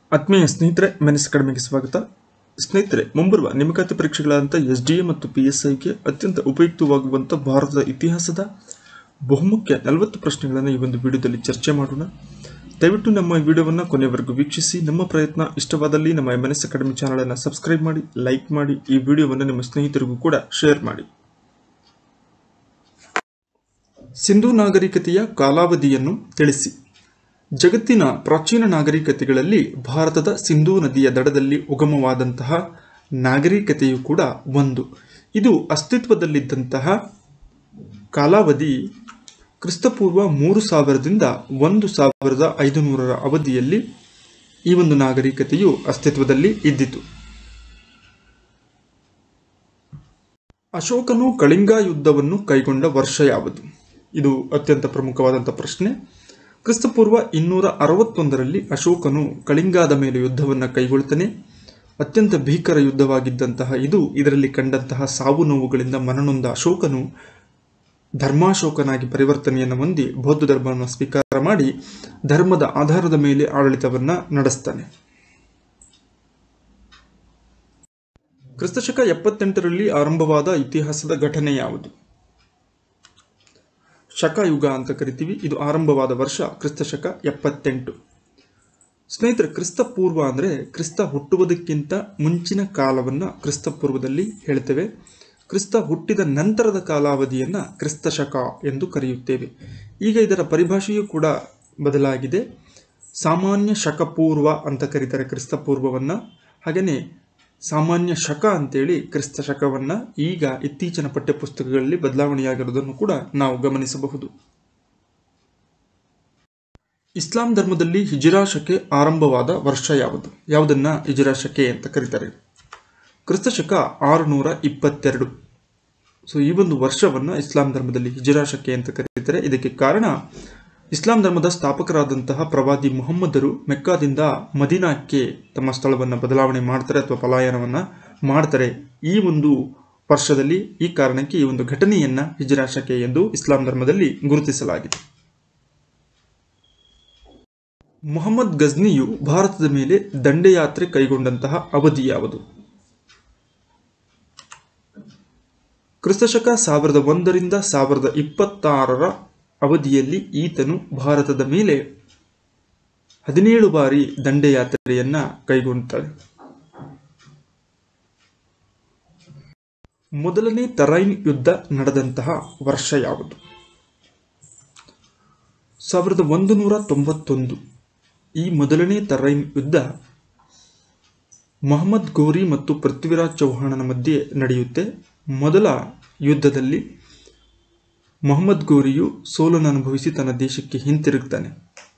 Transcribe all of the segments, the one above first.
ಆತ್ಮೀಯ ಸ್ನೇಹಿತರೆ, ಮೆನ್ಸ್ ಅಕಾಡೆಮಿಗೆ ಸ್ವಾಗತ. ಸ್ನೇಹಿತರೆ, ಮುಂಬರುವ ನೇಮಕಾತಿ ಪರೀಕ್ಷೆಗಳಾದಂಥ SDA ಮತ್ತು PSIಗೆ ಅತ್ಯಂತ ಉಪಯುಕ್ತವಾಗುವಂಥ ಭಾರತದ ಇತಿಹಾಸದ ಬಹುಮುಖ್ಯ 40 ಪ್ರಶ್ನೆಗಳನ್ನು ಈ ಒಂದು ವಿಡಿಯೋದಲ್ಲಿ ಚರ್ಚೆ ಮಾಡೋಣ. ದಯವಿಟ್ಟು ನಮ್ಮ ಈ ವಿಡಿಯೋವನ್ನು ಕೊನೆಯವರೆಗೂ ವೀಕ್ಷಿಸಿ. ನಮ್ಮ ಪ್ರಯತ್ನ ಇಷ್ಟವಾದಲ್ಲಿ ನಮ್ಮ ಮೆನ್ಸ್ ಅಕಾಡೆಮಿ ಚಾನಲನ್ನು ಸಬ್ಸ್ಕ್ರೈಬ್ ಮಾಡಿ, ಲೈಕ್ ಮಾಡಿ, ಈ ವಿಡಿಯೋವನ್ನು ನಿಮ್ಮ ಸ್ನೇಹಿತರಿಗೂ ಕೂಡ ಶೇರ್ ಮಾಡಿ. ಸಿಂಧೂ ನಾಗರಿಕತೆಯ ಕಾಲಾವಧಿಯನ್ನು ತಿಳಿಸಿ. ಜಗತ್ತಿನ ಪ್ರಾಚೀನ ನಾಗರಿಕತೆಗಳಲ್ಲಿ ಭಾರತದ ಸಿಂಧೂ ನದಿಯ ದಡದಲ್ಲಿ ಉಗಮವಾದಂತಹ ನಾಗರಿಕತೆಯು ಕೂಡ ಒಂದು. ಇದು ಅಸ್ತಿತ್ವದಲ್ಲಿದ್ದಂತಹ ಕಾಲಾವಧಿ ಕ್ರಿಸ್ತಪೂರ್ವ 3000ದಿಂದ 1500 ಅವಧಿಯಲ್ಲಿ ಈ ಒಂದು ನಾಗರಿಕತೆಯು ಅಸ್ತಿತ್ವದಲ್ಲಿ ಇದ್ದಿತು. ಅಶೋಕನು ಕಳಿಂಗ ಯುದ್ಧವನ್ನು ಕೈಗೊಂಡ ವರ್ಷ ಯಾವುದು? ಇದು ಅತ್ಯಂತ ಪ್ರಮುಖವಾದಂಥ ಪ್ರಶ್ನೆ. ಕ್ರಿಸ್ತಪೂರ್ವ 261ರಲ್ಲಿ ಅಶೋಕನು ಕಳಿಂಗಾದ ಮೇಲೆ ಯುದ್ಧವನ್ನು ಕೈಗೊಳ್ತಾನೆ. ಅತ್ಯಂತ ಭೀಕರ ಯುದ್ಧವಾಗಿದ್ದಂತಹ ಇದರಲ್ಲಿ ಕಂಡಂತಹ ಸಾವು ನೋವುಗಳಿಂದ ಮನನೊಂದ ಅಶೋಕನು ಧರ್ಮಾಶೋಕನಾಗಿ ಪರಿವರ್ತನೆಯನ್ನು ಹೊಂದಿ ಬೌದ್ಧ ಧರ್ಮವನ್ನು ಸ್ವೀಕಾರ ಮಾಡಿ ಧರ್ಮದ ಆಧಾರದ ಮೇಲೆ ಆಡಳಿತವನ್ನು ನಡೆಸ್ತಾನೆ. ಕ್ರಿಸ್ತಶಕ 78ರಲ್ಲಿ ಆರಂಭವಾದ ಇತಿಹಾಸದ ಘಟನೆ ಯಾವುದು? ಶಕಯುಗ ಅಂತ ಕರಿತೀವಿ. ಇದು ಆರಂಭವಾದ ವರ್ಷ ಕ್ರಿಸ್ತಶಕ 78. ಸ್ನೇಹಿತರೆ, ಕ್ರಿಸ್ತಪೂರ್ವ ಅಂದರೆ ಕ್ರಿಸ್ತ ಹುಟ್ಟುವುದಕ್ಕಿಂತ ಮುಂಚಿನ ಕಾಲವನ್ನು ಕ್ರಿಸ್ತಪೂರ್ವದಲ್ಲಿ ಹೇಳ್ತೇವೆ. ಕ್ರಿಸ್ತ ಹುಟ್ಟಿದ ನಂತರದ ಕಾಲಾವಧಿಯನ್ನು ಕ್ರಿಸ್ತಶಕ ಎಂದು ಕರೆಯುತ್ತೇವೆ. ಈಗ ಇದರ ಪರಿಭಾಷೆಯೂ ಕೂಡ ಬದಲಾಗಿದೆ. ಸಾಮಾನ್ಯ ಶಕಪೂರ್ವ ಅಂತ ಕರೀತಾರೆ ಕ್ರಿಸ್ತಪೂರ್ವವನ್ನು. ಹಾಗೆಯೇ ಸಾಮಾನ್ಯ ಶಕ ಅಂತೇಳಿ ಕ್ರಿಸ್ತ ಶಕವನ್ನು ಈಗ ಇತ್ತೀಚಿನ ಪಠ್ಯಪುಸ್ತಕಗಳಲ್ಲಿ ಬದಲಾವಣೆಯಾಗಿರುವುದನ್ನು ಕೂಡ ನಾವು ಗಮನಿಸಬಹುದು. ಇಸ್ಲಾಂ ಧರ್ಮದಲ್ಲಿ ಹಿಜ್ರಾ ಶಕೆ ಆರಂಭವಾದ ವರ್ಷ ಯಾವುದು? ಯಾವುದನ್ನ ಹಿಜ್ರಾ ಶಕೆ ಅಂತ ಕರೀತಾರೆ? ಕ್ರಿಸ್ತಶಕ 622. ಈ ಒಂದು ವರ್ಷವನ್ನು ಇಸ್ಲಾಂ ಧರ್ಮದಲ್ಲಿ ಹಿಜ್ರಾ ಶಕೆ ಅಂತ ಕರೀತಾರೆ. ಇದಕ್ಕೆ ಕಾರಣ ಇಸ್ಲಾಂ ಧರ್ಮದ ಸ್ಥಾಪಕರಾದಂತಹ ಪ್ರವಾದಿ ಮುಹಮ್ಮದರು ಮೆಕ್ಕಾದಿಂದ ಮದೀನಾಕ್ಕೆ ತಮ್ಮ ಸ್ಥಳವನ್ನು ಬದಲಾವಣೆ ಮಾಡ್ತಾರೆ ಅಥವಾ ಪಲಾಯನವನ್ನು ಮಾಡ್ತಾರೆ. ಈ ಒಂದು ವರ್ಷದಲ್ಲಿ ಈ ಕಾರಣಕ್ಕೆ ಈ ಒಂದು ಘಟನೆಯನ್ನು ಹಿಜ್ರಾ ಶಕೆ ಎಂದು ಇಸ್ಲಾಂ ಧರ್ಮದಲ್ಲಿ ಗುರುತಿಸಲಾಗಿದೆ. ಮುಹಮ್ಮದ್ ಗಜ್ನಿಯು ಭಾರತದ ಮೇಲೆ ದಂಡಯಾತ್ರೆ ಕೈಗೊಂಡಂತಹ ಅವಧಿ ಯಾವುದು? ಕ್ರಿಸ್ತಶಕ 1001ರಿಂದ 1026ರ ಅವಧಿಯಲ್ಲಿ ಈತನು ಭಾರತದ ಮೇಲೆ 17 ಬಾರಿ ದಂಡಯಾತ್ರೆಯನ್ನ ಕೈಗೊಂಡಿದ್ದಾನೆ. ಮೊದಲನೇ ತರೈನ್ ಯುದ್ಧ ನಡೆದಂತಹ ವರ್ಷ ಯಾವುದು? 1191. ಈ ಮೊದಲನೇ ತರೈನ್ ಯುದ್ಧ ಮೊಹಮ್ಮದ್ ಘೋರಿ ಮತ್ತು ಪೃಥ್ವಿರಾಜ್ ಚೌಹಾಣನ ಮಧ್ಯೆ ನಡೆಯುತ್ತೆ. ಮೊದಲ ಯುದ್ಧದಲ್ಲಿ ಮೊಹಮ್ಮದ್ ಘೋರಿಯು ಸೋಲನ್ನು ಅನುಭವಿಸಿ ತನ್ನ ದೇಶಕ್ಕೆ ಹಿಂತಿರುಗ್ತಾನೆ.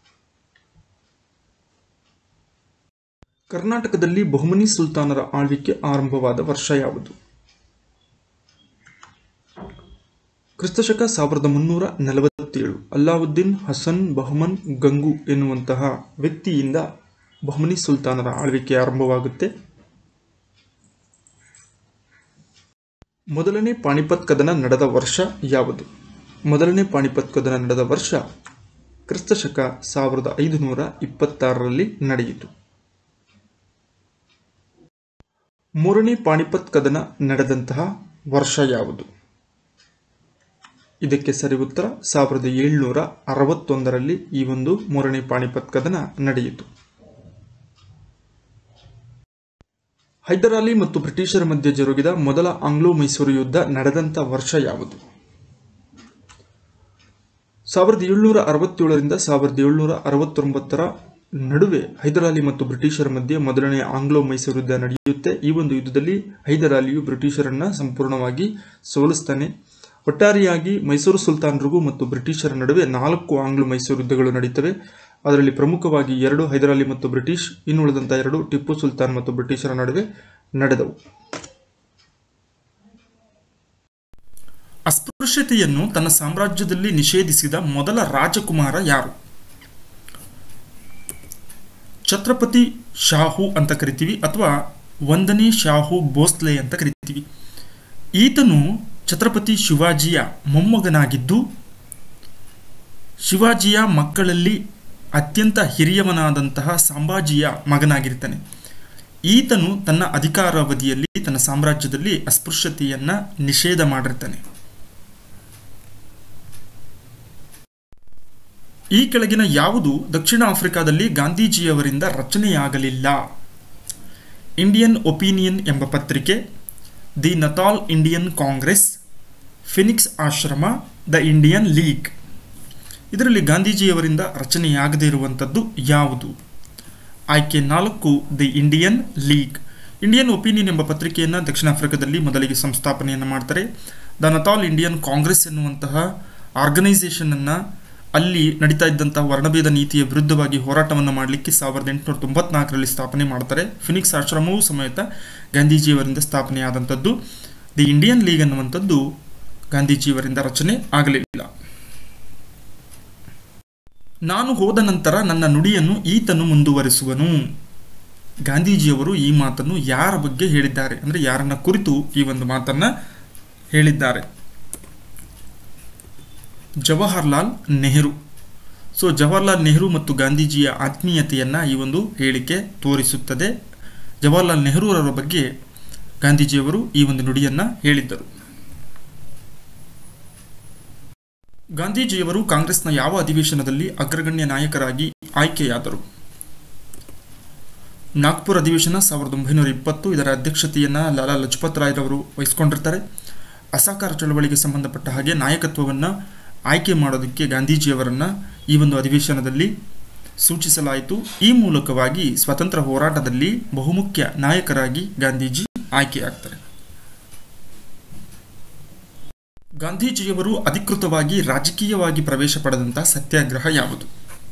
ಕರ್ನಾಟಕದಲ್ಲಿ ಬಹುಮನಿ ಸುಲ್ತಾನರ ಆಳ್ವಿಕೆ ಆರಂಭವಾದ ವರ್ಷ ಯಾವುದು? ಕ್ರಿಸ್ತಶಕ 1347. ಅಲ್ಲಾವುದ್ದೀನ್ ಹಸನ್ ಬಹಮನ್ ಗಂಗು ಎನ್ನುವಂತಹ ವ್ಯಕ್ತಿಯಿಂದ ಬಹುಮನಿ ಸುಲ್ತಾನರ ಆಳ್ವಿಕೆ ಆರಂಭವಾಗುತ್ತೆ. ಮೊದಲನೇ ಪಾಣಿಪತ್ ಕದನ ನಡೆದ ವರ್ಷ ಯಾವುದು? ಮೊದಲನೇ ಪಾಣಿಪತ್ ಕದನ ನಡೆದ ವರ್ಷ ಕ್ರಿಸ್ತಶಕ 1526ರಲ್ಲಿ ನಡೆಯಿತು. ಮೂರನೇ ಪಾಣಿಪತ್ ಕದನ ನಡೆದಂತಹ ವರ್ಷ ಯಾವುದು? ಇದಕ್ಕೆ ಸರಿ ಉತ್ತರ 1761ರಲ್ಲಿ ಈ ಒಂದು ಮೂರನೇ ಪಾಣಿಪತ್ ಕದನ ನಡೆಯಿತು. ಹೈದರಾಲಿ ಮತ್ತು ಬ್ರಿಟಿಷರ ಮಧ್ಯೆ ಜರುಗಿದ ಮೊದಲ ಆಂಗ್ಲೋ ಮೈಸೂರು ಯುದ್ಧ ನಡೆದಂಥ ವರ್ಷ ಯಾವುದು? 1767ರಿಂದ 1769ರ ನಡುವೆ ಹೈದರಾಲಿ ಮತ್ತು ಬ್ರಿಟಿಷರ ಮಧ್ಯೆ ಮೊದಲನೇ ಆಂಗ್ಲೋ ಮೈಸೂರು ಯುದ್ಧ ನಡೆಯುತ್ತೆ. ಈ ಒಂದು ಯುದ್ಧದಲ್ಲಿ ಹೈದರಾಲಿಯು ಬ್ರಿಟಿಷರನ್ನ ಸಂಪೂರ್ಣವಾಗಿ ಸೋಲಿಸ್ತಾನೆ. ಒಟ್ಟಾರೆಯಾಗಿ ಮೈಸೂರು ಸುಲ್ತಾನರಿಗೂ ಮತ್ತು ಬ್ರಿಟಿಷರ ನಡುವೆ 4 ಆಂಗ್ಲೋ ಮೈಸೂರು ಯುದ್ಧಗಳು ನಡೆಯುತ್ತವೆ. ಅದರಲ್ಲಿ ಪ್ರಮುಖವಾಗಿ 2 ಹೈದರಾಲಿ ಮತ್ತು ಬ್ರಿಟಿಷ್, ಇನ್ನುಳಿದಂಥ 2 ಟಿಪ್ಪು ಸುಲ್ತಾನ್ ಮತ್ತು ಬ್ರಿಟಿಷರ ನಡುವೆ ನಡೆದವು. ಅಸ್ಪೃಶ್ಯತೆಯನ್ನು ತನ್ನ ಸಾಮ್ರಾಜ್ಯದಲ್ಲಿ ನಿಷೇಧಿಸಿದ ಮೊದಲ ರಾಜಕುಮಾರ ಯಾರು? ಛತ್ರಪತಿ ಶಾಹು ಅಂತ ಕರಿತೀವಿ ಅಥವಾ 1ನೇ ಶಾಹು ಭೋಸ್ಲೆ ಅಂತ ಕರಿತೀವಿ. ಈತನು ಛತ್ರಪತಿ ಶಿವಾಜಿಯ ಮೊಮ್ಮಗನಾಗಿದ್ದು ಶಿವಾಜಿಯ ಮಕ್ಕಳಲ್ಲಿ ಅತ್ಯಂತ ಹಿರಿಯವನಾದಂತಹ ಸಂಭಾಜಿಯ ಮಗನಾಗಿರ್ತಾನೆ. ಈತನು ತನ್ನ ಅಧಿಕಾರಾವಧಿಯಲ್ಲಿ ತನ್ನ ಸಾಮ್ರಾಜ್ಯದಲ್ಲಿ ಅಸ್ಪೃಶ್ಯತೆಯನ್ನು ನಿಷೇಧ ಮಾಡಿರ್ತಾನೆ. ಈ ಕೆಳಗಿನ ಯಾವುದು ದಕ್ಷಿಣ ಆಫ್ರಿಕಾದಲ್ಲಿ ಗಾಂಧೀಜಿಯವರಿಂದ ರಚನೆಯಾಗಲಿಲ್ಲ? ಇಂಡಿಯನ್ ಒಪಿನಿಯನ್ ಎಂಬ ಪತ್ರಿಕೆ, the Natal Indian Congress, Phoenix ashram, the Indian League. ಇದರಲ್ಲಿ ಗಾಂಧೀಜಿಯವರಿಂದ ರಚನೆಯಾಗದೇ ಇರುವಂಥದ್ದು ಯಾವುದು? ಆಯ್ಕೆ 4, the Indian League. Indian Opinion ಎಂಬ ಪತ್ರಿಕೆಯನ್ನು ದಕ್ಷಿಣ ಆಫ್ರಿಕಾದಲ್ಲಿ ಮೊದಲಿಗೆ ಸಂಸ್ಥಾಪನೆಯನ್ನು ಮಾಡ್ತಾರೆ. ದ ನತಾಲ್ ಇಂಡಿಯನ್ ಕಾಂಗ್ರೆಸ್ ಎನ್ನುವಂತಹ ಆರ್ಗನೈಸೇಷನನ್ನು ಅಲ್ಲಿ ನಡೀತಾ ಇದ್ದಂತಹ ವರ್ಣಭೇದ ನೀತಿಯ ವಿರುದ್ಧವಾಗಿ ಹೋರಾಟವನ್ನು ಮಾಡಲಿಕ್ಕೆ 1894ರಲ್ಲಿ ಸ್ಥಾಪನೆ ಮಾಡ್ತಾರೆ. ಫಿನಿಕ್ಸ್ ಆಶ್ರಮವೂ ಸಮೇತ ಗಾಂಧೀಜಿಯವರಿಂದ ಸ್ಥಾಪನೆಯಾದಂಥದ್ದು. ದಿ ಇಂಡಿಯನ್ ಲೀಗ್ ಅನ್ನುವಂಥದ್ದು ಗಾಂಧೀಜಿಯವರಿಂದ ರಚನೆ ಆಗಲಿಲ್ಲ. ನಾನು ಹೋದ ನಂತರ ನನ್ನ ನುಡಿಯನ್ನು ಈತನು ಮುಂದುವರಿಸುವನು. ಗಾಂಧೀಜಿಯವರು ಈ ಮಾತನ್ನು ಯಾರ ಬಗ್ಗೆ ಹೇಳಿದ್ದಾರೆ, ಅಂದರೆ ಯಾರನ್ನ ಕುರಿತು ಈ ಒಂದು ಮಾತನ್ನು ಹೇಳಿದ್ದಾರೆ? ಜವಾಹರ್ಲಾಲ್ ನೆಹರು. ಸೊ ಜವಾಹರ್ಲಾಲ್ ನೆಹರು ಮತ್ತು ಗಾಂಧೀಜಿಯ ಆತ್ಮೀಯತೆಯನ್ನು ಈ ಒಂದು ಹೇಳಿಕೆ ತೋರಿಸುತ್ತದೆ. ಜವಾಹರ್ಲಾಲ್ ನೆಹರೂರವರ ಬಗ್ಗೆ ಗಾಂಧೀಜಿಯವರು ಈ ಒಂದು ನುಡಿಯನ್ನು ಹೇಳಿದ್ದರು. ಗಾಂಧೀಜಿಯವರು ಕಾಂಗ್ರೆಸ್ನ ಯಾವ ಅಧಿವೇಶನದಲ್ಲಿ ಅಗ್ರಗಣ್ಯ ನಾಯಕರಾಗಿ ಆಯ್ಕೆಯಾದರು? ನಾಗ್ಪುರ್ ಅಧಿವೇಶನ 1920. ಇದರ ಅಧ್ಯಕ್ಷತೆಯನ್ನು ಲಾಲಾ ಲಜಪತ್ ರಾಯ್ರವರು ವಹಿಸಿಕೊಂಡಿರ್ತಾರೆ. ಅಸಹಕಾರ ಚಳವಳಿಗೆ ಸಂಬಂಧಪಟ್ಟ ಹಾಗೆ ನಾಯಕತ್ವವನ್ನು ಆಯ್ಕೆ ಮಾಡೋದಕ್ಕೆ ಗಾಂಧೀಜಿಯವರನ್ನು ಈ ಒಂದು ಅಧಿವೇಶನದಲ್ಲಿ ಸೂಚಿಸಲಾಯಿತು. ಈ ಮೂಲಕವಾಗಿ ಸ್ವಾತಂತ್ರ್ಯ ಹೋರಾಟದಲ್ಲಿ ಬಹುಮುಖ್ಯ ನಾಯಕರಾಗಿ ಗಾಂಧೀಜಿ ಆಯ್ಕೆಯಾಗ್ತಾರೆ. ಗಾಂಧೀಜಿಯವರು ಅಧಿಕೃತವಾಗಿ ರಾಜಕೀಯವಾಗಿ ಪ್ರವೇಶ ಪಡೆದಂತಹ ಸತ್ಯಾಗ್ರಹ ಯಾವುದು?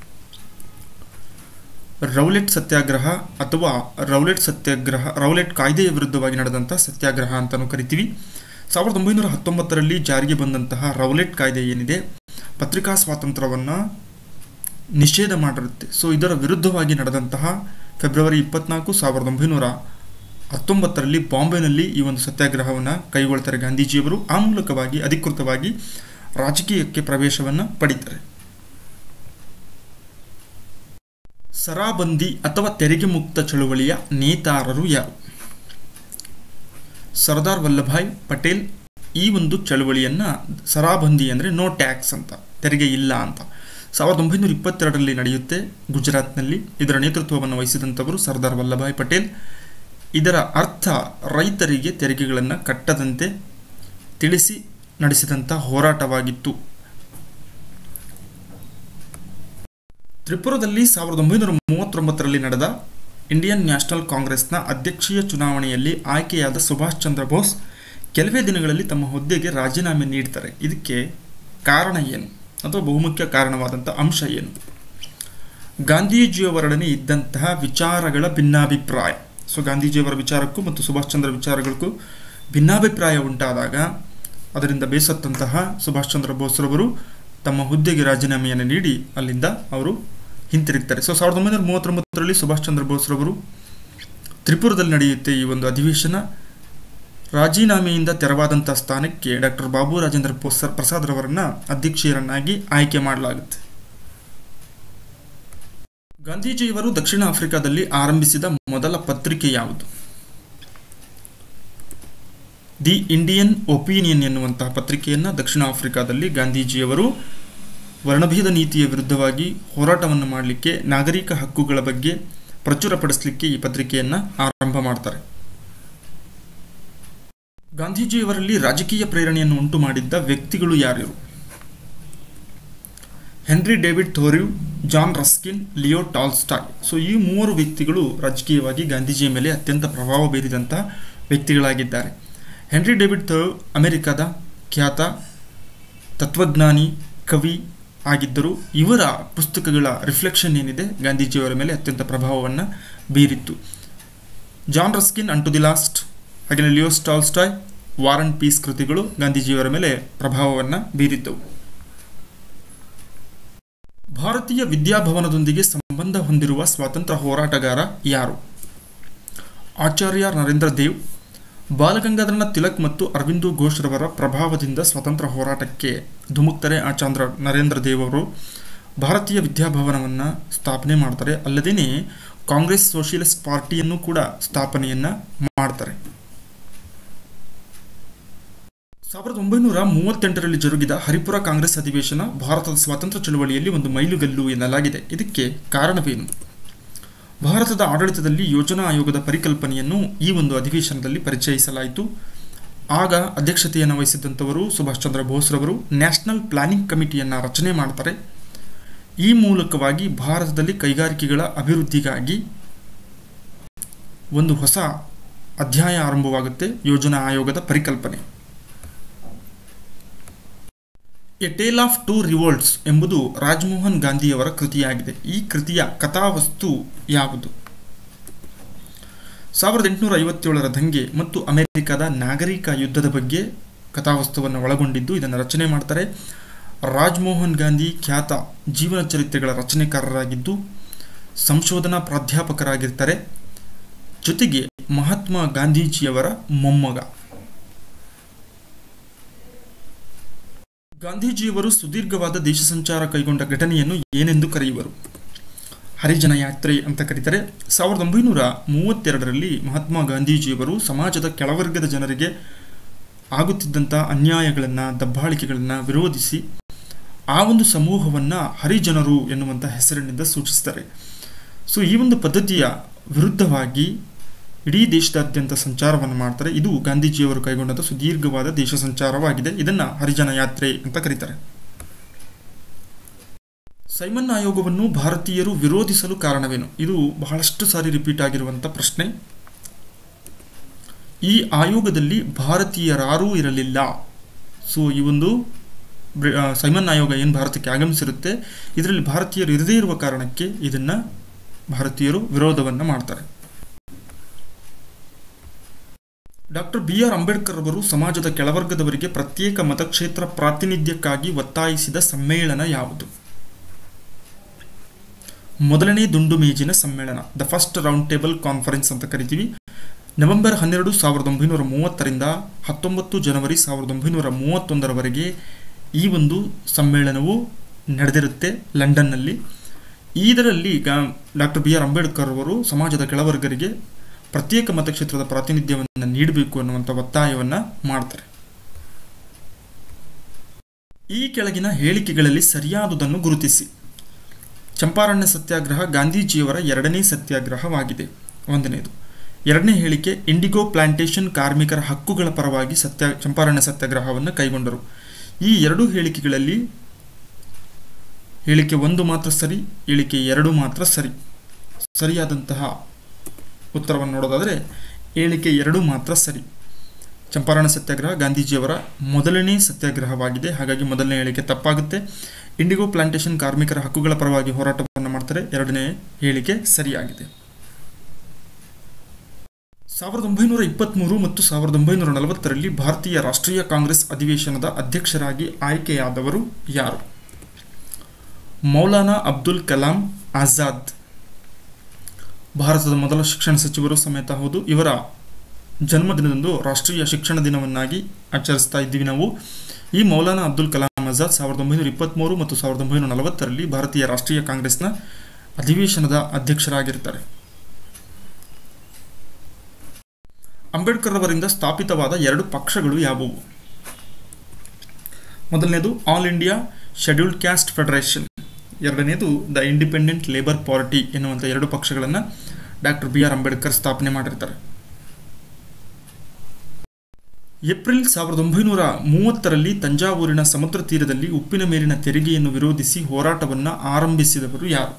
ರೌಲೆಟ್ ಸತ್ಯಾಗ್ರಹ ಅಥವಾ ರೌಲೆಟ್ ಕಾಯ್ದೆಯ ವಿರುದ್ಧವಾಗಿ ನಡೆದಂಥ ಸತ್ಯಾಗ್ರಹ ಅಂತಲೂ ಕರಿತೀವಿ. 1919ರಲ್ಲಿ ಜಾರಿಗೆ ಬಂದಂತಹ ರೌಲೆಟ್ ಕಾಯ್ದೆ ಏನಿದೆ, ಪತ್ರಿಕಾ ಸ್ವಾತಂತ್ರ್ಯವನ್ನು ನಿಷೇಧ ಮಾಡಿರುತ್ತೆ. ಸೊ ಇದರ ವಿರುದ್ಧವಾಗಿ ನಡೆದಂತಹ ಫೆಬ್ರವರಿ 24, 1919ರಲ್ಲಿ ಬಾಂಬೆನಲ್ಲಿ ಈ ಒಂದು ಸತ್ಯಾಗ್ರಹವನ್ನು ಕೈಗೊಳ್ತಾರೆ ಗಾಂಧೀಜಿಯವರು. ಆ ಮೂಲಕವಾಗಿ ಅಧಿಕೃತವಾಗಿ ರಾಜಕೀಯಕ್ಕೆ ಪ್ರವೇಶವನ್ನು ಪಡೀತಾರೆ. ಸರಾಬಂದಿ ಅಥವಾ ತೆರಿಗೆ ಮುಕ್ತ ಚಳುವಳಿಯ ನೇತಾರರು ಯಾರು? ಸರ್ದಾರ್ ವಲ್ಲಭಾಯ್ ಪಟೇಲ್ ಈ ಒಂದು ಚಳುವಳಿಯನ್ನು, ಸರಾಬಂದಿ ಅಂದರೆ ನೋ ಟ್ಯಾಕ್ಸ್ ಅಂತ, ತೆರಿಗೆ ಇಲ್ಲ ಅಂತ, 1922ರಲ್ಲಿ ನಡೆಯುತ್ತೆ ಗುಜರಾತ್ನಲ್ಲಿ. ಇದರ ನೇತೃತ್ವವನ್ನು ವಹಿಸಿದಂಥವರು ಸರ್ದಾರ್ ವಲ್ಲಭಾಯ್ ಪಟೇಲ್. ಇದರ ಅರ್ಥ ರೈತರಿಗೆ ತೆರಿಗೆಗಳನ್ನು ಕಟ್ಟದಂತೆ ತಿಳಿಸಿ ನಡೆಸಿದಂಥ ಹೋರಾಟವಾಗಿತ್ತು. ತ್ರಿಪುರದಲ್ಲಿ 1939ರಲ್ಲಿ ನಡೆದ ಇಂಡಿಯನ್ ನ್ಯಾಷನಲ್ ಕಾಂಗ್ರೆಸ್ನ ಅಧ್ಯಕ್ಷೀಯ ಚುನಾವಣೆಯಲ್ಲಿ ಆಯ್ಕೆಯಾದ ಸುಭಾಷ್ ಚಂದ್ರ ಬೋಸ್ ಕೆಲವೇ ದಿನಗಳಲ್ಲಿ ತಮ್ಮ ಹುದ್ದೆಗೆ ರಾಜೀನಾಮೆ ನೀಡ್ತಾರೆ. ಇದಕ್ಕೆ ಕಾರಣ ಏನು ಅಥವಾ ಬಹುಮುಖ್ಯ ಕಾರಣವಾದಂಥ ಅಂಶ ಏನು? ಗಾಂಧೀಜಿಯವರೊಡನೆ ಇದ್ದಂತಹ ವಿಚಾರಗಳ ಭಿನ್ನಾಭಿಪ್ರಾಯ. ಸೊ ಗಾಂಧೀಜಿಯವರ ವಿಚಾರಕ್ಕೂ ಮತ್ತು ಸುಭಾಷ್ ಚಂದ್ರ ವಿಚಾರಗಳಿಗೂ ಭಿನ್ನಾಭಿಪ್ರಾಯ ಉಂಟಾದಾಗ ಅದರಿಂದ ಬೇಸತ್ತಂತಹ ಸುಭಾಷ್ ಚಂದ್ರ ಬೋಸ್ರವರು ತಮ್ಮ ಹುದ್ದೆಗೆ ರಾಜೀನಾಮೆಯನ್ನು ನೀಡಿ ಅಲ್ಲಿಂದ ಅವರು ಹಿಂತಿರುಗ್ತಾರೆ. ಸೊ 1939ರಲ್ಲಿ ಸುಭಾಷ್ ಚಂದ್ರ ಬೋಸ್ರವರು ತ್ರಿಪುರದಲ್ಲಿ ನಡೆಯುತ್ತೆ ಈ ಒಂದು ಅಧಿವೇಶನ. ರಾಜೀನಾಮೆಯಿಂದ ತೆರವಾದಂಥ ಸ್ಥಾನಕ್ಕೆ ಡಾಕ್ಟರ್ ಬಾಬು ರಾಜೇಂದ್ರ ಪ್ರಸಾದ್ರವರನ್ನು ಅಧ್ಯಕ್ಷರನ್ನಾಗಿ ಆಯ್ಕೆ ಮಾಡಲಾಗುತ್ತೆ. ಗಾಂಧೀಜಿಯವರು ದಕ್ಷಿಣ ಆಫ್ರಿಕಾದಲ್ಲಿ ಆರಂಭಿಸಿದ ಮೊದಲ ಪತ್ರಿಕೆ ಯಾವುದು? ದಿ ಇಂಡಿಯನ್ ಒಪಿನಿಯನ್ ಎನ್ನುವಂತಹ ಪತ್ರಿಕೆಯನ್ನು ದಕ್ಷಿಣ ಆಫ್ರಿಕಾದಲ್ಲಿ ಗಾಂಧೀಜಿಯವರು ವರ್ಣಭೇದ ನೀತಿಯ ವಿರುದ್ಧವಾಗಿ ಹೋರಾಟವನ್ನು ಮಾಡಲಿಕ್ಕೆ, ನಾಗರಿಕ ಹಕ್ಕುಗಳ ಬಗ್ಗೆ ಪ್ರಚುರಪಡಿಸಲಿಕ್ಕೆ ಈ ಪತ್ರಿಕೆಯನ್ನು ಆರಂಭ ಮಾಡ್ತಾರೆ. ಗಾಂಧೀಜಿಯವರಲ್ಲಿ ರಾಜಕೀಯ ಪ್ರೇರಣೆಯನ್ನು ಉಂಟು ಮಾಡಿದ್ದ ವ್ಯಕ್ತಿಗಳು ಯಾರ್ಯಾರು? Henry David Thoreau, John Ruskin, Leo Tolstoy. So ಈ ಮೂವರು ವ್ಯಕ್ತಿಗಳು ರಾಜಕೀಯವಾಗಿ ಗಾಂಧೀಜಿಯ ಮೇಲೆ ಅತ್ಯಂತ ಪ್ರಭಾವ ಬೀರಿದಂಥ ವ್ಯಕ್ತಿಗಳಾಗಿದ್ದಾರೆ. ಹೆನ್ರಿ ಡೇವಿಡ್ ಥೋರಿವ್ ಅಮೆರಿಕದ ಖ್ಯಾತ ತತ್ವಜ್ಞಾನಿ, ಕವಿ ಆಗಿದ್ದರು. ಇವರ ಪುಸ್ತಕಗಳ ರಿಫ್ಲೆಕ್ಷನ್ ಏನಿದೆ ಗಾಂಧೀಜಿಯವರ ಮೇಲೆ ಅತ್ಯಂತ ಪ್ರಭಾವವನ್ನು ಬೀರಿತ್ತು. John Ruskin Unto the Last, ಹಾಗೆಯೇ Leo Tolstoy War and Peace ಕೃತಿಗಳು ಗಾಂಧೀಜಿಯವರ ಮೇಲೆ ಪ್ರಭಾವವನ್ನು ಬೀರಿದ್ದವು. ಭಾರತೀಯ ವಿದ್ಯಾಭವನದೊಂದಿಗೆ ಸಂಬಂಧ ಹೊಂದಿರುವ ಸ್ವಾತಂತ್ರ್ಯ ಹೋರಾಟಗಾರ ಯಾರು? ಆಚಾರ್ಯ ನರೇಂದ್ರ ದೇವ್. ಬಾಲಗಂಗಾಧರನಾಥ ತಿಲಕ್ ಮತ್ತು ಅರವಿಂದೋ ಘೋಷ್ರವರ ಪ್ರಭಾವದಿಂದ ಸ್ವಾತಂತ್ರ್ಯ ಹೋರಾಟಕ್ಕೆ ಧುಮುಕ್ತಾರೆ ಆಚಾರ್ಯ ನರೇಂದ್ರ ದೇವ್ ಅವರು. ಭಾರತೀಯ ವಿದ್ಯಾಭವನವನ್ನು ಸ್ಥಾಪನೆ ಮಾಡ್ತಾರೆ. ಅಲ್ಲದೇ ಕಾಂಗ್ರೆಸ್ ಸೋಷಿಯಲಿಸ್ಟ್ ಪಾರ್ಟಿಯನ್ನು ಕೂಡ ಸ್ಥಾಪನೆಯನ್ನು ಮಾಡ್ತಾರೆ. 1938ರಲ್ಲಿ ಜರುಗಿದ ಹರಿಪುರ ಕಾಂಗ್ರೆಸ್ ಅಧಿವೇಶನ ಭಾರತದ ಸ್ವಾತಂತ್ರ್ಯ ಚಳವಳಿಯಲ್ಲಿ ಒಂದು ಮೈಲುಗಲ್ಲು ಎನ್ನಲಾಗಿದೆ. ಇದಕ್ಕೆ ಕಾರಣವೇನು? ಭಾರತದ ಆಡಳಿತದಲ್ಲಿ ಯೋಜನಾ ಆಯೋಗದ ಪರಿಕಲ್ಪನೆಯನ್ನು ಈ ಒಂದು ಅಧಿವೇಶನದಲ್ಲಿ ಪರಿಚಯಿಸಲಾಯಿತು. ಆಗ ಅಧ್ಯಕ್ಷತೆಯನ್ನು ವಹಿಸಿದ್ದಂಥವರು ಸುಭಾಷ್ ಚಂದ್ರ ಬೋಸ್ರವರು ನ್ಯಾಷನಲ್ ಪ್ಲಾನಿಂಗ್ ಕಮಿಟಿಯನ್ನು ರಚನೆ ಮಾಡ್ತಾರೆ. ಈ ಮೂಲಕವಾಗಿ ಭಾರತದಲ್ಲಿ ಕೈಗಾರಿಕೆಗಳ ಅಭಿವೃದ್ಧಿಗಾಗಿ ಒಂದು ಹೊಸ ಅಧ್ಯಾಯ ಆರಂಭವಾಗುತ್ತೆ. ಯೋಜನಾ ಆಯೋಗದ ಪರಿಕಲ್ಪನೆ. A tale of two revolts ಎಂಬುದು ರಾಜಮೋಹನ್ ಗಾಂಧಿಯವರ ಕೃತಿಯಾಗಿದೆ. ಈ ಕೃತಿಯ ಕಥಾವಸ್ತು ಯಾವುದು? 1857ರ ದಂಗೆ ಮತ್ತು ಅಮೆರಿಕದ ನಾಗರಿಕ ಯುದ್ಧದ ಬಗ್ಗೆ ಕಥಾವಸ್ತುವನ್ನು ಒಳಗೊಂಡಿದ್ದು. ಇದನ್ನು ರಚನೆ ಮಾಡ್ತಾರೆ ರಾಜಮೋಹನ್ ಗಾಂಧಿ. ಖ್ಯಾತ ಜೀವನ ಚರಿತ್ರೆಗಳ ರಚನೆಕಾರರಾಗಿದ್ದು ಸಂಶೋಧನಾ ಪ್ರಾಧ್ಯಾಪಕರಾಗಿರ್ತಾರೆ. ಜೊತೆಗೆ ಮಹಾತ್ಮ ಗಾಂಧೀಜಿಯವರ ಮೊಮ್ಮಗ. ಗಾಂಧೀಜಿಯವರು ಸುದೀರ್ಘವಾದ ದೇಶ ಸಂಚಾರ ಕೈಗೊಂಡ ಘಟನೆಯನ್ನು ಏನೆಂದು ಕರೆಯುವರು? ಹರಿಜನ ಯಾತ್ರೆ ಅಂತ ಕರೀತಾರೆ. 1932ರಲ್ಲಿ ಮಹಾತ್ಮ ಗಾಂಧೀಜಿಯವರು ಸಮಾಜದ ಕೆಳವರ್ಗದ ಜನರಿಗೆ ಆಗುತ್ತಿದ್ದಂಥ ಅನ್ಯಾಯಗಳನ್ನು, ದಬ್ಬಾಳಿಕೆಗಳನ್ನು ವಿರೋಧಿಸಿ ಆ ಒಂದು ಸಮೂಹವನ್ನು ಹರಿಜನರು ಎನ್ನುವಂಥ ಹೆಸರಿನಿಂದ ಸೂಚಿಸ್ತಾರೆ. ಈ ಒಂದು ಪದ್ಧತಿಯ ವಿರುದ್ಧವಾಗಿ ಇಡೀ ದೇಶದಾದ್ಯಂತ ಸಂಚಾರವನ್ನು ಮಾಡ್ತಾರೆ. ಇದು ಗಾಂಧೀಜಿಯವರು ಕೈಗೊಂಡಂಥ ಸುದೀರ್ಘವಾದ ದೇಶ ಸಂಚಾರವಾಗಿದೆ. ಇದನ್ನು ಹರಿಜನ ಯಾತ್ರೆ ಅಂತ ಕರೀತಾರೆ. ಸೈಮನ್ ಆಯೋಗವನ್ನು ಭಾರತೀಯರು ವಿರೋಧಿಸಲು ಕಾರಣವೇನು? ಇದು ಬಹಳಷ್ಟು ಸಾರಿ ರಿಪೀಟ್ ಆಗಿರುವಂಥ ಪ್ರಶ್ನೆ. ಈ ಆಯೋಗದಲ್ಲಿ ಭಾರತೀಯರಾರೂ ಇರಲಿಲ್ಲ. ಈ ಒಂದು ಸೈಮನ್ ಆಯೋಗ ಏನು ಭಾರತಕ್ಕೆ ಆಗಮಿಸಿರುತ್ತೆ, ಇದರಲ್ಲಿ ಭಾರತೀಯರು ಇರದೇ ಇರುವ ಕಾರಣಕ್ಕೆ ಇದನ್ನು ಭಾರತೀಯರು ವಿರೋಧವನ್ನು ಮಾಡ್ತಾರೆ. ಡಾಕ್ಟರ್ BR ಅಂಬೇಡ್ಕರ್ ಅವರು ಸಮಾಜದ ಕೆಳವರ್ಗದವರಿಗೆ ಪ್ರತ್ಯೇಕ ಮತಕ್ಷೇತ್ರ ಪ್ರಾತಿನಿಧ್ಯಕ್ಕಾಗಿ ಒತ್ತಾಯಿಸಿದ ಸಮ್ಮೇಳನ ಯಾವುದು? ಮೊದಲನೇ ದುಂಡು ಮೇಜಿನ ಸಮ್ಮೇಳನ, the first round table conference ಅಂತ ಕರಿತೀವಿ. ನವೆಂಬರ್ 12, 1930ರಿಂದ 19 ಜನವರಿ 1931ರವರೆಗೆ ಈ ಒಂದು ಸಮ್ಮೇಳನವು ನಡೆದಿರುತ್ತೆ ಲಂಡನ್ನಲ್ಲಿ. ಇದರಲ್ಲಿ ಡಾಕ್ಟರ್ BR ಅಂಬೇಡ್ಕರ್ ಅವರು ಸಮಾಜದ ಕೆಳವರ್ಗರಿಗೆ ಪ್ರತ್ಯೇಕ ಮತಕ್ಷೇತ್ರದ ಪ್ರಾತಿನಿಧ್ಯವನ್ನು ನೀಡಬೇಕು ಅನ್ನುವಂಥ ಒತ್ತಾಯವನ್ನು ಮಾಡ್ತಾರೆ. ಈ ಕೆಳಗಿನ ಹೇಳಿಕೆಗಳಲ್ಲಿ ಸರಿಯಾದುದನ್ನು ಗುರುತಿಸಿ. ಚಂಪಾರಣ್ಯ ಸತ್ಯಾಗ್ರಹ ಗಾಂಧೀಜಿಯವರ ಎರಡನೇ ಸತ್ಯಾಗ್ರಹವಾಗಿದೆ. ಒಂದನೇದು. ಎರಡನೇ ಹೇಳಿಕೆ, ಇಂಡಿಗೋ ಪ್ಲಾಂಟೇಶನ್ ಕಾರ್ಮಿಕರ ಹಕ್ಕುಗಳ ಪರವಾಗಿ ಚಂಪಾರಣ್ಯ ಸತ್ಯಾಗ್ರಹವನ್ನು ಕೈಗೊಂಡರು. ಈ ಎರಡು ಹೇಳಿಕೆಗಳಲ್ಲಿ ಹೇಳಿಕೆ 1 ಮಾತ್ರ ಸರಿ, ಹೇಳಿಕೆ 2 ಮಾತ್ರ ಸರಿ. ಸರಿಯಾದಂತಹ ಉತ್ತರವನ್ನು ನೋಡೋದಾದರೆ ಹೇಳಿಕೆ 2 ಮಾತ್ರ ಸರಿ. ಚಂಪಾರಣ ಸತ್ಯಾಗ್ರಹ ಗಾಂಧೀಜಿಯವರ ಮೊದಲನೇ ಸತ್ಯಾಗ್ರಹವಾಗಿದೆ, ಹಾಗಾಗಿ ಮೊದಲನೇ ಹೇಳಿಕೆ ತಪ್ಪಾಗುತ್ತೆ. ಇಂಡಿಗೋ ಪ್ಲಾಂಟೇಶನ್ ಕಾರ್ಮಿಕರ ಹಕ್ಕುಗಳ ಪರವಾಗಿ ಹೋರಾಟವನ್ನು ಮಾಡ್ತಾರೆ, ಎರಡನೇ ಹೇಳಿಕೆ ಸರಿಯಾಗಿದೆ. 1923 ಮತ್ತು 1940ರಲ್ಲಿ ಭಾರತೀಯ ರಾಷ್ಟ್ರೀಯ ಕಾಂಗ್ರೆಸ್ ಅಧಿವೇಶನದ ಅಧ್ಯಕ್ಷರಾಗಿ ಆಯ್ಕೆಯಾದವರು ಯಾರು? ಮೌಲಾನಾ ಅಬ್ದುಲ್ ಕಲಾಂ ಆಜಾದ್, ಭಾರತದ ಮೊದಲ ಶಿಕ್ಷಣ ಸಚಿವರು ಸಮೇತ ಹೌದು. ಇವರ ಜನ್ಮದಿನದಂದು ರಾಷ್ಟ್ರೀಯ ಶಿಕ್ಷಣ ದಿನವನ್ನಾಗಿ ಆಚರಿಸ್ತಾ ಇದ್ದೀವಿ ನಾವು. ಈ ಮೌಲಾನಾ ಅಬ್ದುಲ್ ಕಲಾಂ ಆಜಾದ್ 1923 ಮತ್ತು 1940ರಲ್ಲಿ ಭಾರತೀಯ ರಾಷ್ಟ್ರೀಯ ಕಾಂಗ್ರೆಸ್ನ ಅಧಿವೇಶನದ ಅಧ್ಯಕ್ಷರಾಗಿರ್ತಾರೆ. ಅಂಬೇಡ್ಕರ್ ಅವರಿಂದ ಸ್ಥಾಪಿತವಾದ 2 ಪಕ್ಷಗಳು ಯಾವುವು? ಮೊದಲನೇದು All India Scheduled Caste Federation, ಎರಡನೇದು ದ ಇಂಡಿಪೆಂಡೆಂಟ್ ಲೇಬರ್ ಪಾರ್ಟಿ ಎನ್ನುವಂಥ 2 ಪಕ್ಷಗಳನ್ನು ಡಾಕ್ಟರ್ BR ಅಂಬೇಡ್ಕರ್ ಸ್ಥಾಪನೆ ಮಾಡಿರ್ತಾರೆ. ಏಪ್ರಿಲ್ 1930ರಲ್ಲಿ ತಂಜಾವೂರಿನ ಸಮುದ್ರ ತೀರದಲ್ಲಿ ಉಪ್ಪಿನ ಮೇಲಿನ ತೆರಿಗೆಯನ್ನು ವಿರೋಧಿಸಿ ಹೋರಾಟವನ್ನು ಆರಂಭಿಸಿದವರು ಯಾರು?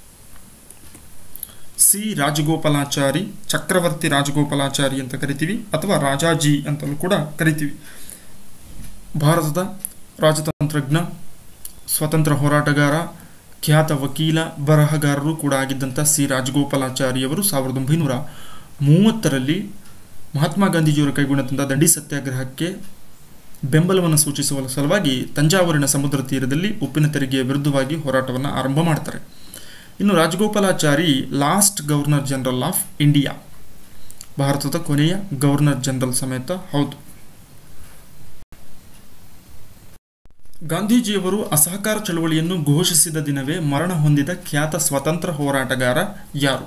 ಸಿ ರಾಜಗೋಪಾಲಾಚಾರಿ, ಚಕ್ರವರ್ತಿ ರಾಜಗೋಪಾಲಾಚಾರಿ ಅಂತ ಕರಿತೀವಿ, ಅಥವಾ ರಾಜಾಜಿ ಅಂತಲೂ ಕೂಡ ಕರಿತೀವಿ. ಭಾರತದ ರಾಜತಂತ್ರಜ್ಞ, ಸ್ವತಂತ್ರ ಹೋರಾಟಗಾರ, ಖ್ಯಾತ ವಕೀಲ, ಬರಹಗಾರರು ಕೂಡ ಆಗಿದ್ದಂಥ ಸಿ ರಾಜಗೋಪಾಲಾಚಾರಿಯವರು 1930ರಲ್ಲಿ ಮಹಾತ್ಮ ಗಾಂಧೀಜಿಯವರು ಕೈಗೊಂಡಂಥ ದಂಡಿ ಸತ್ಯಾಗ್ರಹಕ್ಕೆ ಬೆಂಬಲವನ್ನು ಸೂಚಿಸುವ ಸಲುವಾಗಿ ತಂಜಾವೂರಿನ ಸಮುದ್ರ ತೀರದಲ್ಲಿ ಉಪ್ಪಿನ ತೆರಿಗೆಯ ವಿರುದ್ಧವಾಗಿ ಹೋರಾಟವನ್ನು ಆರಂಭ ಮಾಡ್ತಾರೆ. ಇನ್ನು Rajagopalachari last governor general of India, ಭಾರತದ ಕೊನೆಯ ಗವರ್ನರ್ ಜನರಲ್ ಸಮೇತ ಹೌದು. ಗಾಂಧೀಜಿಯವರು ಅಸಹಕಾರ ಚಳವಳಿಯನ್ನು ಘೋಷಿಸಿದ ದಿನವೇ ಮರಣ ಹೊಂದಿದ ಖ್ಯಾತ ಸ್ವಾತಂತ್ರ್ಯ ಹೋರಾಟಗಾರ ಯಾರು?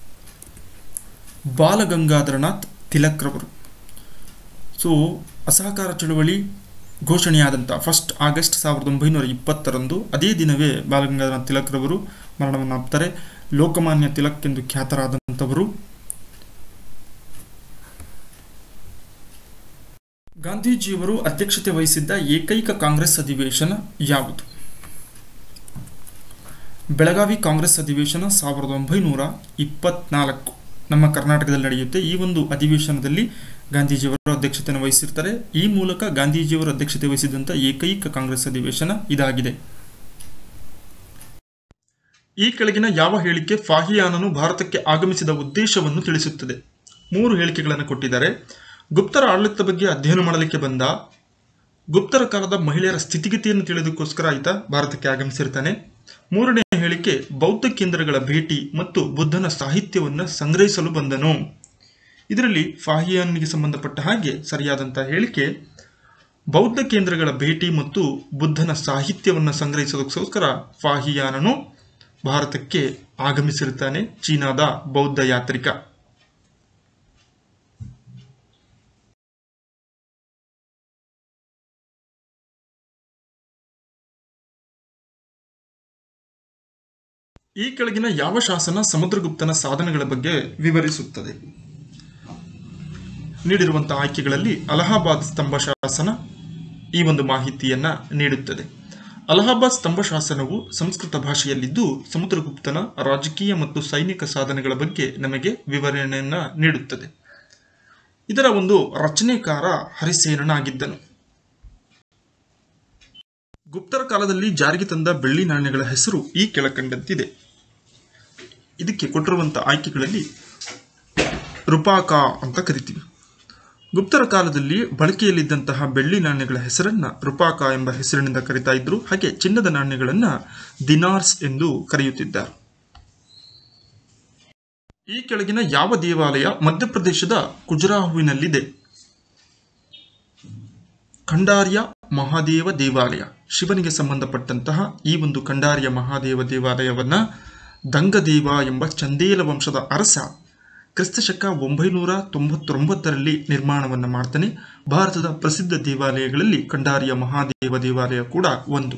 ಬಾಲಗಂಗಾಧರನಾಥ್ ತಿಲಕ್ರವರು. ಸೊ ಅಸಹಕಾರ ಚಳವಳಿ ಘೋಷಣೆಯಾದಂಥ 1 ಆಗಸ್ಟ್ 1920 ಅದೇ ದಿನವೇ ಬಾಲಗಂಗಾಧರನಾಥ್ ತಿಲಕ್ರವರು ಮರಣವನ್ನಾಪ್ತಾರೆ. ಲೋಕಮಾನ್ಯ ತಿಲಕ್ ಎಂದು ಖ್ಯಾತರಾದಂಥವರು. ಗಾಂಧೀಜಿಯವರು ಅಧ್ಯಕ್ಷತೆ ವಹಿಸಿದ್ದ ಏಕೈಕ ಕಾಂಗ್ರೆಸ್ ಅಧಿವೇಶನ ಯಾವುದು? ಬೆಳಗಾವಿ ಕಾಂಗ್ರೆಸ್ ಅಧಿವೇಶನ 1924 ನಮ್ಮ ಕರ್ನಾಟಕದಲ್ಲಿ ನಡೆಯುತ್ತೆ. ಈ ಒಂದು ಅಧಿವೇಶನದಲ್ಲಿ ಗಾಂಧೀಜಿಯವರು ಅಧ್ಯಕ್ಷತೆಯನ್ನು ವಹಿಸಿರ್ತಾರೆ. ಈ ಮೂಲಕ ಗಾಂಧೀಜಿಯವರು ಅಧ್ಯಕ್ಷತೆ ವಹಿಸಿದಂಥ ಏಕೈಕ ಕಾಂಗ್ರೆಸ್ ಅಧಿವೇಶನ ಇದಾಗಿದೆ. ಈ ಕೆಳಗಿನ ಯಾವ ಹೇಳಿಕೆ ಫಾಹಿಯಾನನು ಭಾರತಕ್ಕೆ ಆಗಮಿಸಿದ ಉದ್ದೇಶವನ್ನು ತಿಳಿಸುತ್ತದೆ? 3 ಹೇಳಿಕೆಗಳನ್ನು ಕೊಟ್ಟಿದ್ದಾರೆ. ಗುಪ್ತರ ಆಡಳಿತದ ಬಗ್ಗೆ ಅಧ್ಯಯನ ಮಾಡಲಿಕ್ಕೆ ಬಂದ. ಗುಪ್ತರ ಕಾಲದ ಮಹಿಳೆಯರ ಸ್ಥಿತಿಗತಿಯನ್ನು ತಿಳಿದಕ್ಕೋಸ್ಕರ ಈತ ಭಾರತಕ್ಕೆ ಆಗಮಿಸಿರ್ತಾನೆ. 3ನೇ ಹೇಳಿಕೆ ಬೌದ್ಧ ಕೇಂದ್ರಗಳ ಭೇಟಿ ಮತ್ತು ಬುದ್ಧನ ಸಾಹಿತ್ಯವನ್ನು ಸಂಗ್ರಹಿಸಲು ಬಂದನು. ಇದರಲ್ಲಿ ಫಾಹಿಯಾನನಿಗೆ ಸಂಬಂಧಪಟ್ಟ ಹಾಗೆ ಸರಿಯಾದಂತಹ ಹೇಳಿಕೆ ಬೌದ್ಧ ಕೇಂದ್ರಗಳ ಭೇಟಿ ಮತ್ತು ಬುದ್ಧನ ಸಾಹಿತ್ಯವನ್ನು ಸಂಗ್ರಹಿಸೋದಕ್ಕೋಸ್ಕರ ಫಾಹಿಯಾನನು ಭಾರತಕ್ಕೆ ಆಗಮಿಸಿರುತ್ತಾನೆ. ಚೀನಾದ ಬೌದ್ಧ ಯಾತ್ರಿಕ. ಈ ಕೆಳಗಿನ ಯಾವ ಶಾಸನ ಸಮುದ್ರಗುಪ್ತನ ಸಾಧನೆಗಳ ಬಗ್ಗೆ ವಿವರಿಸುತ್ತದೆ? ನೀಡಿರುವಂತಹ ಆಯ್ಕೆಗಳಲ್ಲಿ ಅಲಹಾಬಾದ್ ಸ್ತಂಭ ಶಾಸನ ಈ ಒಂದು ಮಾಹಿತಿಯನ್ನ ನೀಡುತ್ತದೆ. ಅಲಹಾಬಾದ್ ಸ್ತಂಭ ಶಾಸನವು ಸಂಸ್ಕೃತ ಭಾಷೆಯಲ್ಲಿದ್ದು ಸಮುದ್ರಗುಪ್ತನ ರಾಜಕೀಯ ಮತ್ತು ಸೈನಿಕ ಸಾಧನೆಗಳ ಬಗ್ಗೆ ನಮಗೆ ವಿವರಣೆಯನ್ನ ನೀಡುತ್ತದೆ. ಇದರ ಒಂದು ರಚನೆಕಾರ ಹರಿಸೇನನಾಗಿದ್ದನು. ಗುಪ್ತರ ಕಾಲದಲ್ಲಿ ಜಾರಿಗೆ ತಂದ ಬೆಳ್ಳಿ ನಾಣ್ಯಗಳ ಹೆಸರು ಈ ಕೆಳಕಂಡಂತಿದೆ. ಇದಕ್ಕೆ ಕೊಟ್ಟಿರುವಂತಹ ಆಯ್ಕೆಗಳಲ್ಲಿ ರೂಪಾಕ ಅಂತ ಕರಿತೀವಿ. ಗುಪ್ತರ ಕಾಲದಲ್ಲಿ ಬಳಕೆಯಲ್ಲಿದ್ದಂತಹ ಬೆಳ್ಳಿ ನಾಣ್ಯಗಳ ಹೆಸರನ್ನ ರೂಪಾಕ ಎಂಬ ಹೆಸರಿನಿಂದ ಕರೀತಾ ಇದ್ರು. ಹಾಗೆ ಚಿನ್ನದ ನಾಣ್ಯಗಳನ್ನ ದಿನಾರ್ಸ್ ಎಂದು ಕರೆಯುತ್ತಿದ್ದಾರೆ. ಈ ಕೆಳಗಿನ ಯಾವ ದೇವಾಲಯ ಮಧ್ಯಪ್ರದೇಶದ ಖಜುರಾಹೋವಿನಲ್ಲಿದೆ? ಖಂಡಾರ್ಯ ಮಹಾದೇವ ದೇವಾಲಯ. ಶಿವನಿಗೆ ಸಂಬಂಧಪಟ್ಟಂತಹ ಈ ಒಂದು ಖಂಡಾರ್ಯ ಮಹಾದೇವ ದೇವಾಲಯವನ್ನ ದಂಗದೇವ ಎಂಬ ಚಂದೇಲ ವಂಶದ ಅರಸ ಕ್ರಿಸ್ತಶಕ 999ರಲ್ಲಿ ನಿರ್ಮಾಣವನ್ನು ಮಾಡ್ತಾನೆ. ಭಾರತದ ಪ್ರಸಿದ್ಧ ದೇವಾಲಯಗಳಲ್ಲಿ ಖಂಡಾರ್ಯ ಮಹಾದೇವ ದೇವಾಲಯ ಕೂಡ ಒಂದು.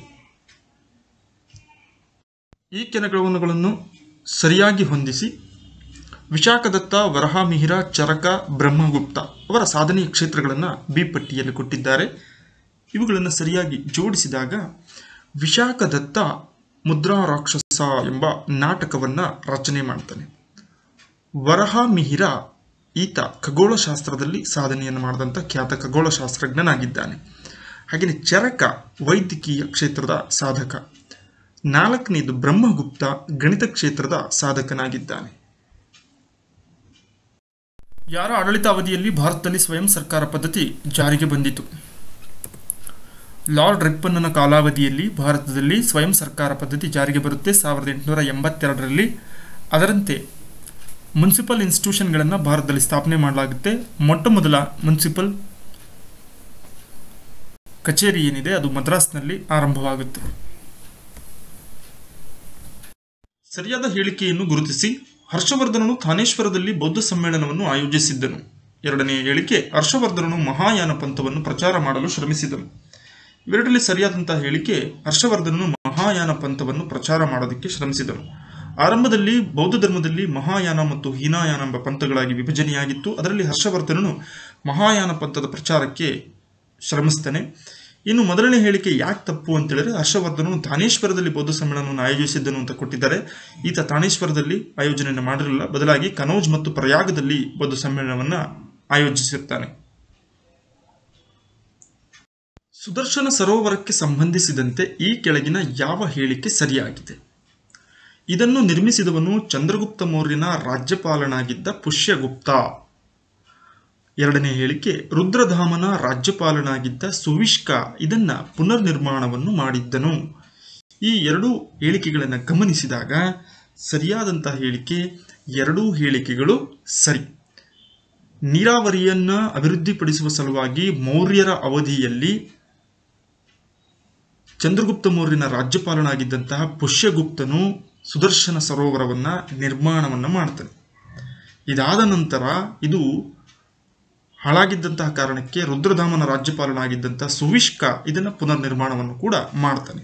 ಈ ಕೆಳಗಳನ್ನು ಸರಿಯಾಗಿ ಹೊಂದಿಸಿ ವಿಶಾಖದತ್ತ, ವರಹಾಮಿಹಿರ, ಚರಕ, ಬ್ರಹ್ಮಗುಪ್ತ ಅವರ ಸಾಧನೆಯ ಕ್ಷೇತ್ರಗಳನ್ನು ಬಿ ಪಟ್ಟಿಯಲ್ಲಿ ಕೊಟ್ಟಿದ್ದಾರೆ. ಇವುಗಳನ್ನು ಸರಿಯಾಗಿ ಜೋಡಿಸಿದಾಗ ವಿಶಾಖದತ್ತ ಮುದ್ರಾ ರಾಕ್ಷಸ ಎಂಬ ನಾಟಕವನ್ನ ರಚನೆ ಮಾಡ್ತಾನೆ. ವರಹಾಮಿಹಿರ ಈತ ಖಗೋಳಶಾಸ್ತ್ರದಲ್ಲಿ ಸಾಧನೆಯನ್ನು ಮಾಡಿದಂಥ ಖ್ಯಾತ ಖಗೋಳಶಾಸ್ತ್ರಜ್ಞನಾಗಿದ್ದಾನೆ. ಹಾಗೆಯೇ ಚರಕ ವೈದ್ಯಕೀಯ ಕ್ಷೇತ್ರದ ಸಾಧಕ. 4ನೇದು ಬ್ರಹ್ಮಗುಪ್ತ ಗಣಿತ ಕ್ಷೇತ್ರದ ಸಾಧಕನಾಗಿದ್ದಾನೆ. ಯಾರ ಆಡಳಿತ ಅವಧಿಯಲ್ಲಿ ಭಾರತದಲ್ಲಿ ಸ್ವಯಂ ಸರ್ಕಾರ ಪದ್ಧತಿ ಜಾರಿಗೆ ಬಂದಿತು? ಲಾರ್ಡ್ ರಿಪ್ಪನ್ನ ಕಾಲಾವಧಿಯಲ್ಲಿ ಭಾರತದಲ್ಲಿ ಸ್ವಯಂ ಸರ್ಕಾರ ಪದ್ಧತಿ ಜಾರಿಗೆ ಬರುತ್ತೆ 1882ರಲ್ಲಿ. ಅದರಂತೆ ಮುನ್ಸಿಪಲ್ ಇನ್ಸ್ಟಿಟ್ಯೂಷನ್ಗಳನ್ನು ಭಾರತದಲ್ಲಿ ಸ್ಥಾಪನೆ ಮಾಡಲಾಗುತ್ತೆ. ಮೊಟ್ಟ ಮೊದಲ ಮುನ್ಸಿಪಲ್ ಕಚೇರಿ ಏನಿದೆ ಅದು ಮದ್ರಾಸ್ನಲ್ಲಿ ಆರಂಭವಾಗುತ್ತೆ. ಸರಿಯಾದ ಹೇಳಿಕೆಯನ್ನು ಗುರುತಿಸಿ. ಹರ್ಷವರ್ಧನನು ಥಾನೇಶ್ವರದಲ್ಲಿ ಬೌದ್ಧ ಸಮ್ಮೇಳನವನ್ನು ಆಯೋಜಿಸಿದ್ದನು. 2ನೇ ಹೇಳಿಕೆ ಹರ್ಷವರ್ಧನನು ಮಹಾಯಾನ ಪಂಥವನ್ನು ಪ್ರಚಾರ ಮಾಡಲು ಶ್ರಮಿಸಿದನು. ಇವೆರಡರಲ್ಲಿ ಸರಿಯಾದಂತಹ ಹೇಳಿಕೆ ಹರ್ಷವರ್ಧನನು ಮಹಾಯಾನ ಪಂಥವನ್ನು ಪ್ರಚಾರ ಮಾಡೋದಕ್ಕೆ ಶ್ರಮಿಸಿದನು. ಆರಂಭದಲ್ಲಿ ಬೌದ್ಧ ಧರ್ಮದಲ್ಲಿ ಮಹಾಯಾನ ಮತ್ತು ಹೀನಾಯಾನ ಎಂಬ ಪಂಥಗಳಾಗಿ ವಿಭಜನೆಯಾಗಿತ್ತು. ಅದರಲ್ಲಿ ಹರ್ಷವರ್ಧನನು ಮಹಾಯಾನ ಪಂಥದ ಪ್ರಚಾರಕ್ಕೆ ಶ್ರಮಿಸ್ತಾನೆ. ಇನ್ನು ಮೊದಲನೇ ಹೇಳಿಕೆ ಯಾಕೆ ತಪ್ಪು ಅಂತ ಹೇಳಿದ್ರೆ ಹರ್ಷವರ್ಧನನು ಥಾನೇಶ್ವರದಲ್ಲಿ ಬೌದ್ಧ ಸಮ್ಮೇಳನವನ್ನು ಆಯೋಜಿಸಿದ್ದನು ಅಂತ ಕೊಟ್ಟಿದ್ದಾರೆ. ಈತ ಥಾನೇಶ್ವರದಲ್ಲಿ ಆಯೋಜನೆಯನ್ನು ಮಾಡಿರಲಿಲ್ಲ, ಬದಲಾಗಿ ಕನೌಜ್ ಮತ್ತು ಪ್ರಯಾಗದಲ್ಲಿ ಬೌದ್ಧ ಸಮ್ಮೇಳನವನ್ನು ಆಯೋಜಿಸಿರ್ತಾನೆ. ಸುದರ್ಶನ ಸರೋವರಕ್ಕೆ ಸಂಬಂಧಿಸಿದಂತೆ ಈ ಕೆಳಗಿನ ಯಾವ ಹೇಳಿಕೆ ಸರಿಯಾಗಿದೆ? ಇದನ್ನು ನಿರ್ಮಿಸಿದವನು ಚಂದ್ರಗುಪ್ತ ಮೌರ್ಯನ ರಾಜ್ಯಪಾಲನಾಗಿದ್ದ ಪುಷ್ಯಗುಪ್ತ. 2ನೇ ಹೇಳಿಕೆ ರುದ್ರಧಾಮನ ರಾಜ್ಯಪಾಲನಾಗಿದ್ದ ಸುವಿಷ್ಕ ಇದನ್ನ ಪುನರ್ ನಿರ್ಮಾಣವನ್ನು ಮಾಡಿದ್ದನು. ಈ 2 ಹೇಳಿಕೆಗಳನ್ನು ಗಮನಿಸಿದಾಗ ಸರಿಯಾದಂತಹ ಹೇಳಿಕೆ 2 ಹೇಳಿಕೆಗಳು ಸರಿ. ನೀರಾವರಿಯನ್ನ ಅಭಿವೃದ್ಧಿಪಡಿಸುವ ಸಲುವಾಗಿ ಮೌರ್ಯರ ಅವಧಿಯಲ್ಲಿ ಚಂದ್ರಗುಪ್ತ ಮೌರ್ಯನ ರಾಜ್ಯಪಾಲನಾಗಿದ್ದಂತಹ ಪುಷ್ಯಗುಪ್ತನು ಸುದರ್ಶನ ಸರೋವರವನ್ನ ನಿರ್ಮಾಣವನ್ನ ಮಾಡ್ತಾನೆ. ಇದಾದ ನಂತರ ಇದು ಹಾಳಾಗಿದ್ದಂತಹ ಕಾರಣಕ್ಕೆ ರುದ್ರಧಾಮನ ರಾಜ್ಯಪಾಲನಾಗಿದ್ದಂತಹ ಸುವಿಷ್ಕ ಇದನ್ನ ಪುನರ್ ನಿರ್ಮಾಣವನ್ನು ಕೂಡ ಮಾಡ್ತಾನೆ.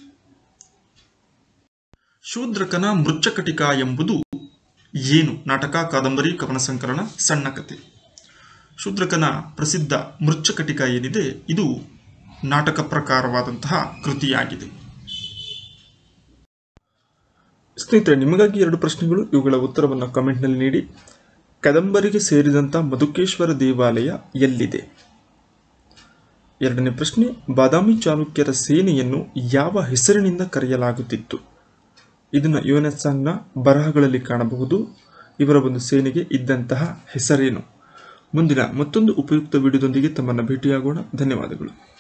ಶೂದ್ರಕನ ಮೃಚ್ಛಕಟಿಕ ಎಂಬುದು ಏನು? ನಾಟಕ, ಕಾದಂಬರಿ, ಕವನ ಸಂಕಲನ, ಸಣ್ಣ ಕಥೆ. ಶೂದ್ರಕನ ಪ್ರಸಿದ್ಧ ಮೃಚ್ಛಕಟಿಕ ಏನಿದೆ ಇದು ನಾಟಕ ಪ್ರಕಾರವಾದಂತಹ ಕೃತಿಯಾಗಿದೆ. ಸ್ನೇಹಿತರೆ, ನಿಮಗಾಗಿ 2 ಪ್ರಶ್ನೆಗಳು. ಇವುಗಳ ಉತ್ತರವನ್ನು ಕಮೆಂಟ್ನಲ್ಲಿ ನೀಡಿ. ಕದಂಬರಿಗೆ ಸೇರಿದಂಥ ಮಧುಕೇಶ್ವರ ದೇವಾಲಯ ಎಲ್ಲಿದೆ? 2ನೇ ಪ್ರಶ್ನೆ, ಬಾದಾಮಿ ಚಾಲುಕ್ಯರ ಸೇನೆಯನ್ನು ಯಾವ ಹೆಸರಿನಿಂದ ಕರೆಯಲಾಗುತ್ತಿತ್ತು? ಇದನ್ನು ಯುಎನ್ಎಸ್ಆರ್ನ ಬರಹಗಳಲ್ಲಿ ಕಾಣಬಹುದು. ಇವರ ಒಂದು ಸೇನೆಗೆ ಇದ್ದಂತಹ ಹೆಸರೇನು? ಮುಂದಿನ ಮತ್ತೊಂದು ಉಪಯುಕ್ತ ವಿಡಿಯೋದೊಂದಿಗೆ ತಮ್ಮನ್ನು ಭೇಟಿಯಾಗೋಣ. ಧನ್ಯವಾದಗಳು.